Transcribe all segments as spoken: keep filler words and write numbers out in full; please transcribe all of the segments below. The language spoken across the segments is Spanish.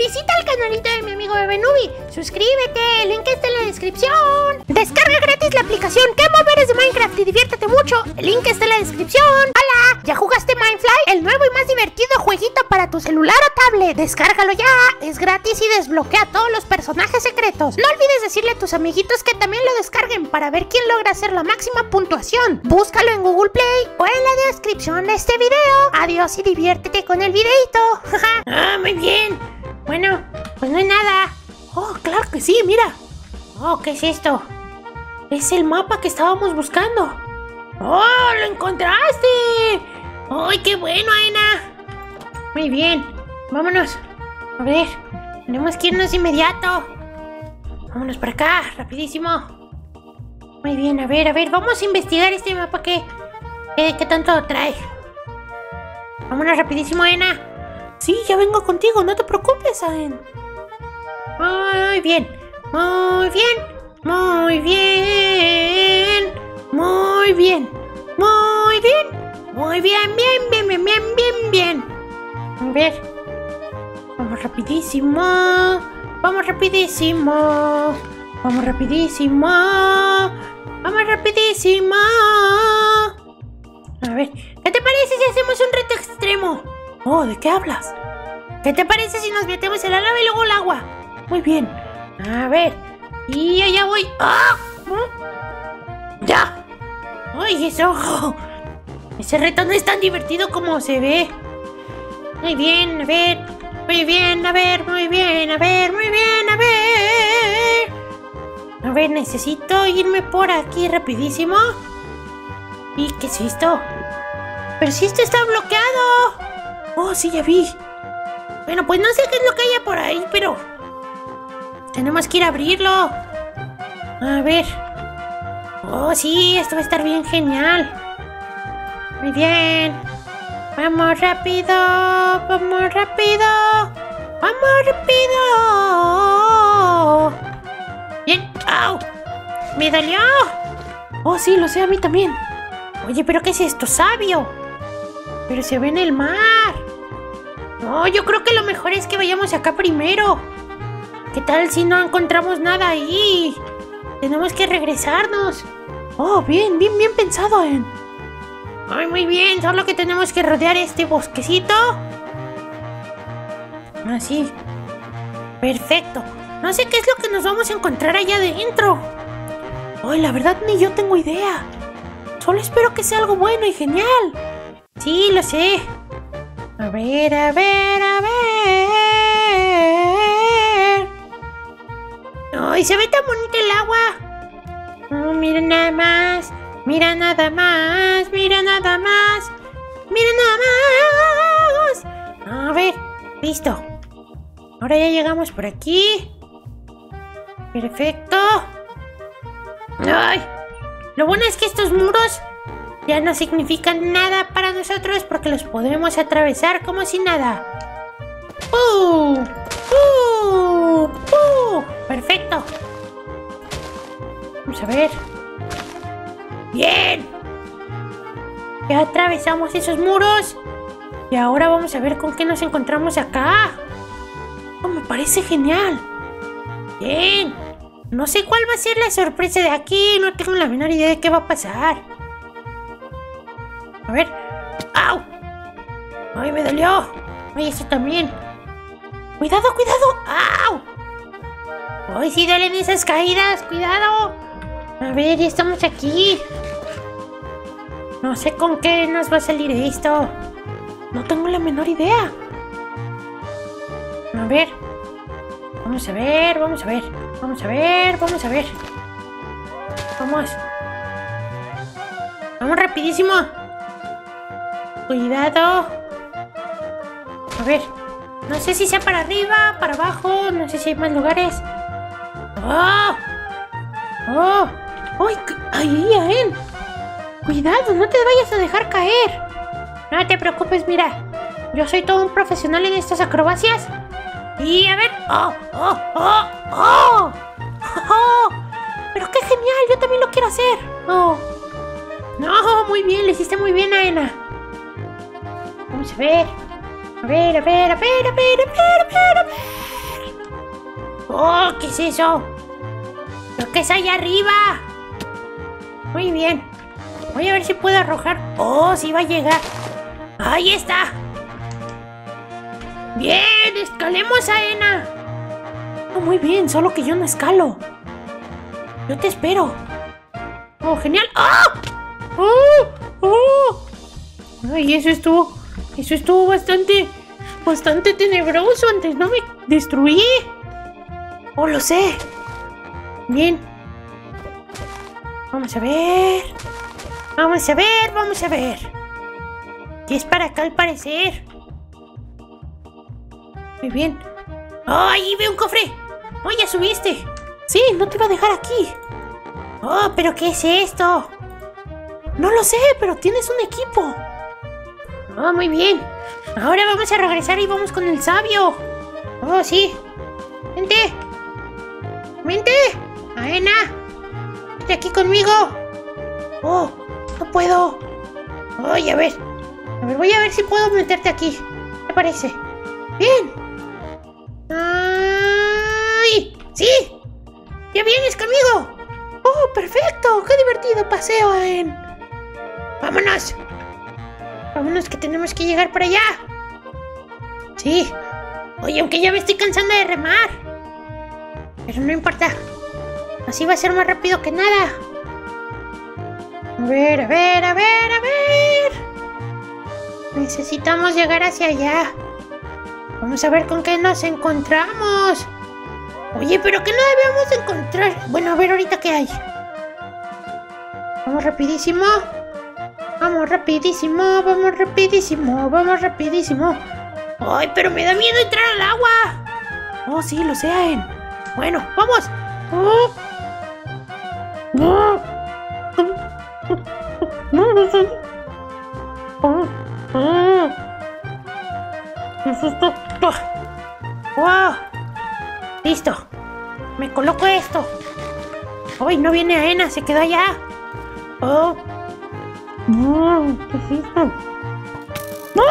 Visita el canalito de mi amigo Bebenubi. Suscríbete, el link está en la descripción. Descarga gratis la aplicación ¿Qué moveres de Minecraft? Y diviértete mucho. El link está en la descripción. ¡Hola! ¿Ya jugaste Minefly? El nuevo y más divertido jueguito para tu celular o tablet. Descárgalo ya. Es gratis y desbloquea todos los personajes secretos. No olvides decirle a tus amiguitos que también lo descarguen para ver quién logra hacer la máxima puntuación. Búscalo en Google Play o en la descripción de este video. Adiós y diviértete con el videito. Ah, muy bien. Bueno, pues no hay nada. Oh, claro que sí, mira. Oh, ¿qué es esto? Es el mapa que estábamos buscando. ¡Oh, lo encontraste! ¡Ay, qué bueno, Aena! Muy bien, vámonos. A ver, tenemos que irnos de inmediato. Vámonos para acá, rapidísimo. Muy bien, a ver, a ver, vamos a investigar este mapa que... ¿Qué, qué tanto trae? Vámonos rapidísimo, Aena. Sí, ya vengo contigo, no te preocupes, Aen. Muy bien, muy bien, muy bien, muy bien, muy bien, muy bien, bien, bien, bien, bien, bien, bien. A ver, vamos rapidísimo, vamos rapidísimo, vamos rapidísimo, vamos rapidísimo. A ver, ¿qué te parece si hacemos un reto extremo? Oh, ¿de qué hablas? ¿Qué te parece si nos metemos en la lava y luego el agua? Muy bien. A ver. Y allá voy. ¡Ah! ¡Ya! ¡Ay, eso! Ese reto no es tan divertido como se ve. Muy bien, a ver. Muy bien, a ver, muy bien, a ver, muy bien, a ver. A ver, necesito irme por aquí rapidísimo. ¿Y qué es esto? Pero si esto está bloqueado. Oh, sí, ya vi. Bueno, pues no sé qué es lo que haya por ahí, pero... tenemos que ir a abrirlo. A ver. Oh, sí, esto va a estar bien genial. Muy bien. Vamos rápido, vamos rápido. Vamos rápido. Bien. ¡Au! ¡Me dolió! Oh, sí, lo sé, a mí también. Oye, ¿pero qué es esto? ¡Sabio! Pero se ve en el mar. No, yo creo que lo mejor es que vayamos acá primero. ¿Qué tal si no encontramos nada ahí? Tenemos que regresarnos. Oh, bien, bien, bien pensado, en. Ay, muy bien, solo que tenemos que rodear este bosquecito. Así. Perfecto. No sé qué es lo que nos vamos a encontrar allá adentro. Ay, la verdad ni yo tengo idea. Solo espero que sea algo bueno y genial. Sí, lo sé. A ver, a ver, a ver. ¡Ay, se ve tan bonito el agua! Oh, mira nada más. Mira nada más. Mira nada más. Mira nada más. A ver, listo. Ahora ya llegamos por aquí. Perfecto. ¡Ay! Lo bueno es que estos muros ya no significan nada para nosotros porque los podemos atravesar como si nada. ¡Uh! ¡Uh! ¡Uh! ¡Perfecto! Vamos a ver. ¡Bien! Ya atravesamos esos muros. Y ahora vamos a ver con qué nos encontramos acá. Oh, me parece genial. Bien. No sé cuál va a ser la sorpresa de aquí. No tengo la menor idea de qué va a pasar. A ver. ¡Au! ¡Ay, me dolió! ¡Ay, eso también! ¡Cuidado, cuidado! ¡Au! ¡Ay, sí duelen esas caídas! ¡Cuidado! A ver, ya estamos aquí. No sé con qué nos va a salir esto. No tengo la menor idea. A ver. Vamos a ver, vamos a ver. Vamos a ver, vamos a ver. Vamos. Vamos rapidísimo. Cuidado. A ver. No sé si sea para arriba, para abajo. No sé si hay más lugares. ¡Oh! ¡Oh! ¡Ay! ¡Ay, Aen! Cuidado, no te vayas a dejar caer. No te preocupes, mira. Yo soy todo un profesional en estas acrobacias. Y a ver. ¡Oh! ¡Oh! ¡Oh! ¡Oh! ¡Oh! ¡Pero qué genial! Yo también lo quiero hacer. ¡Oh! No, muy bien, le hiciste muy bien, Aena. Vamos a ver. A ver, a ver, a ver, a ver, a ver, a ver, a ver. Oh, ¿qué es eso? Lo que es allá arriba. Muy bien. Voy a ver si puedo arrojar. Oh, sí va a llegar. Ahí está. Bien, escalemos a Ena. Oh, muy bien, solo que yo no escalo. Yo te espero. Oh, genial. ¡Oh! ¡Oh! ¡Oh! Ay, eso estuvo. Eso estuvo bastante. Bastante tenebroso. Antes no me destruí. Oh, lo sé. Bien. Vamos a ver. Vamos a ver, vamos a ver. ¿Qué es para acá al parecer? Muy bien. ¡Oh, ahí veo un cofre! ¡Oh, ya subiste! Sí, no te iba a dejar aquí. ¡Oh, pero qué es esto! No lo sé, pero tienes un equipo. ¡Oh, muy bien! Ahora vamos a regresar y vamos con el sabio. ¡Oh, sí! ¡Vente! ¡Vente! ¡Aena! ¡Vente aquí conmigo! ¡Oh! ¡No puedo! ¡Ay, a ver! A ver, voy a ver si puedo meterte aquí. ¿Qué te parece? ¡Bien! ¡Ay! ¡Sí! ¡Ya vienes conmigo! ¡Oh, perfecto! ¡Qué divertido paseo, Aen! ¡Vámonos! ¡Vámonos que tenemos que llegar para allá! ¡Sí! Oye, aunque ya me estoy cansando de remar. Pero no importa. Así va a ser más rápido que nada. A ver, a ver, a ver, a ver. Necesitamos llegar hacia allá. Vamos a ver con qué nos encontramos. Oye, pero ¿qué no debemos encontrar? Bueno, a ver ahorita qué hay. Vamos rapidísimo. Vamos rapidísimo, vamos rapidísimo, vamos rapidísimo. Ay, pero me da miedo entrar al agua. Oh, sí, lo sé, Aen. Bueno, vamos. Oh. Oh. Oh. Oh. ¿Qué es esto? ¡Wow! Listo. Me coloco esto. ¡Ay, no viene Aena! Se quedó allá. ¡Oh! ¡No! ¿Qué es esto? ¡No!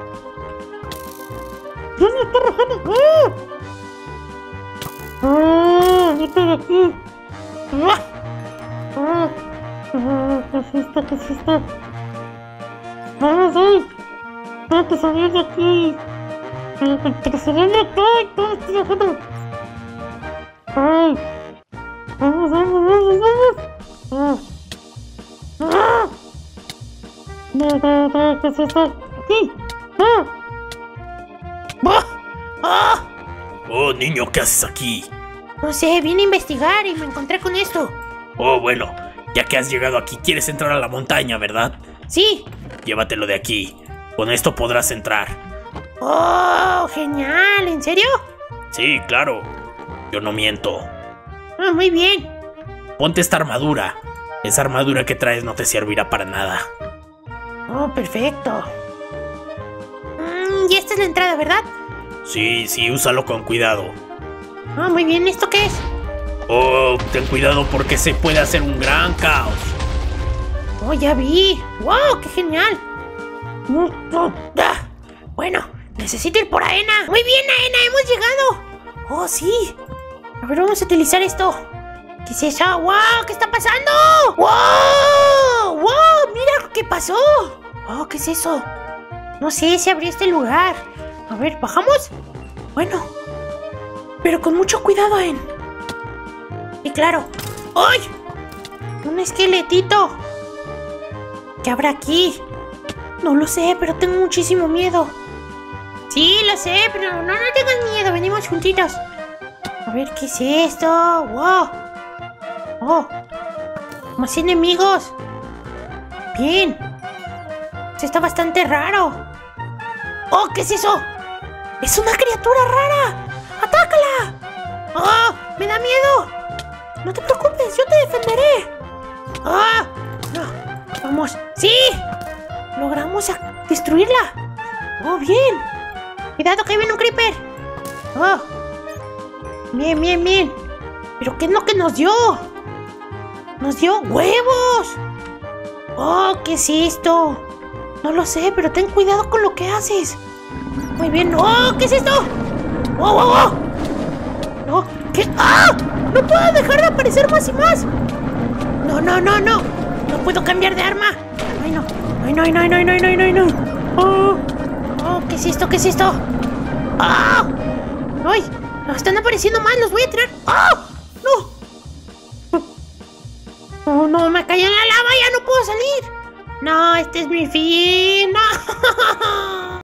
¿Quién me está arrojando? ¡Oh! ¡Oh! ¡Vete de aquí! ¡Oh! ¡Oh! ¡Oh! ¿Qué es esto? ¿Qué es esto? ¡Vamos, ahí! ¡Tengo que salir de aquí! ¡Tengo que salir de aquí! ¡Todo estoy haciendo! ¡Ay! ¡Vamos, vamos, vamos, vamos! ¡Oh! ¡Ah! ¡No, no, no! ¿Qué es esto? ¡Aquí! ¡Ah! ¡Ah! ¡Ah! Oh, niño, ¿qué haces aquí? No sé, vine a investigar y me encontré con esto. Oh, bueno, ya que has llegado aquí, quieres entrar a la montaña, ¿verdad? Sí. Llévatelo de aquí. Con esto podrás entrar. ¡Oh, genial! ¿En serio? Sí, claro. Yo no miento. Ah, muy bien. Ponte esta armadura. Esa armadura que traes no te servirá para nada. Oh, perfecto. Mm, y esta es la entrada, ¿verdad? Sí, sí, úsalo con cuidado. Ah, muy bien. ¿Esto qué es? Oh, ten cuidado porque se puede hacer un gran caos. Oh, ya vi. ¡Wow! ¡Qué genial! Ah, bueno, necesito ir por Aena. Muy bien, Aena, hemos llegado. Oh, sí. A ver, vamos a utilizar esto. ¿Qué es eso? ¡Wow! ¿Qué está pasando? ¡Wow! ¡Wow! ¡Mira lo que pasó! Oh, ¿qué es eso? No sé, se abrió este lugar. A ver, ¿bajamos? Bueno, pero con mucho cuidado, Aen. Y claro. ¡Ay! Un esqueletito. ¿Qué habrá aquí? No lo sé, pero tengo muchísimo miedo. Sí, lo sé, pero no, no tengas miedo. Venimos juntitos. A ver, ¿qué es esto? ¡Wow! ¡Oh! Más enemigos. Bien. Esto está bastante raro. ¡Oh! ¿Qué es eso? ¡Es una criatura rara! ¡Atácala! ¡Oh! ¡Me da miedo! No te preocupes, yo te defenderé. ¡Ah! No. Vamos. ¡Sí! Logramos a destruirla. ¡Oh, bien! Cuidado que viene un creeper. ¡Oh! Bien, bien, bien. ¿Pero qué es lo que nos dio? ¡Nos dio huevos! ¡Oh! ¿Qué es esto? No lo sé, pero ten cuidado con lo que haces. Muy bien. ¡Oh! ¿Qué es esto? ¡Oh, oh, oh! ¡Oh! ¿Qué ¡No puedo dejar de aparecer más y más! ¡No, no, no, no! ¡No puedo cambiar de arma! ¡Ay, no! ¡Ay, no, ay, no, ay, no, ay, no, ay, no, ay, no! ¡Oh! ¡Oh! ¿Qué es esto? ¿Qué es esto? ¡Ah! ¡Oh! ¡Ay! ¡Están apareciendo más! ¡Los voy a tirar! ¡Ah! ¡No! ¡Oh, no! ¡Me caí en la lava! ¡Ya no puedo salir! ¡No! ¡Este es mi fin! ¡No!